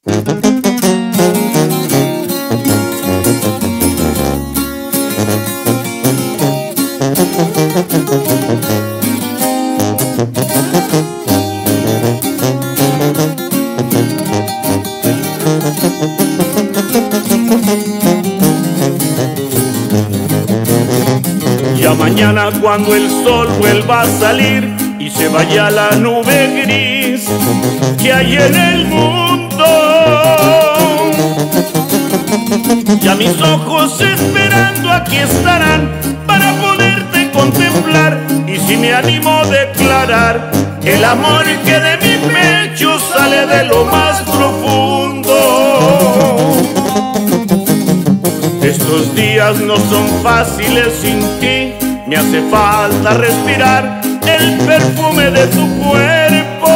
Ya mañana cuando el sol vuelva a salir y se vaya la nube gris que hay en el mundo, ya mis ojos esperando aquí estarán para poderte contemplar. Y si me animo a declarar el amor que de mi pecho sale de lo más profundo. Estos días no son fáciles sin ti, me hace falta respirar el perfume de tu cuerpo.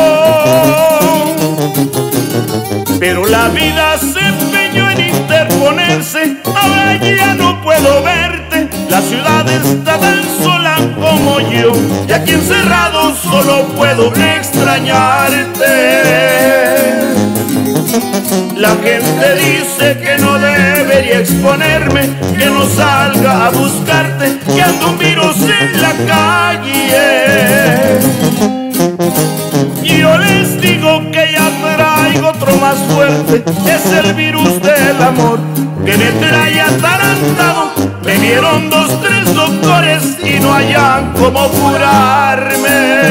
Pero la vida se empeñó en interponerse, ahora ya no puedo verte. La ciudad está tan sola como yo, y aquí encerrado solo puedo extrañarte. La gente dice que no debería exponerme, que no salga a buscarte, que ando un virus en la calle. Y yo les digo que ya traigo otro más fuerte, es el virus del amor que me trae atarantado. Me vieron 2, 3 doctores y no hayan cómo curarme.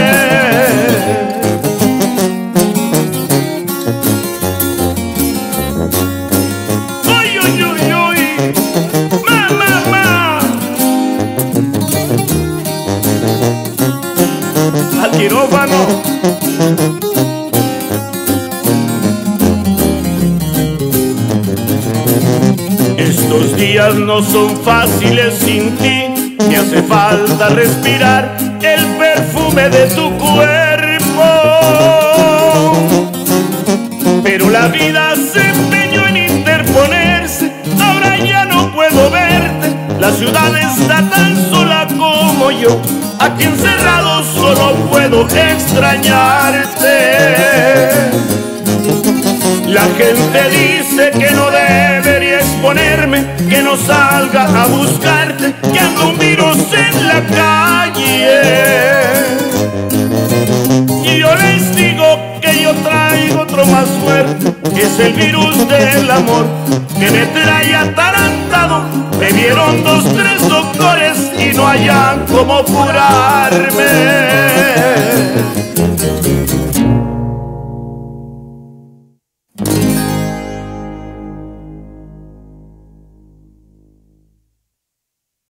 Al quirófano. Estos días no son fáciles sin ti, me hace falta respirar el perfume de tu cuerpo. Pero la vida se empeñó en interponerse, ahora ya no puedo verte. La ciudad está tan sola como yo, aquí encerrado solo puedo extrañarte. La gente dice que no debería exponerme, que no salga a buscarte, que ando un virus en la calle. Y yo les digo que yo traigo otro más fuerte, que es el virus del amor que me trae atarantado. Me vieron 2, 3 doctores y no hayan cómo curarme.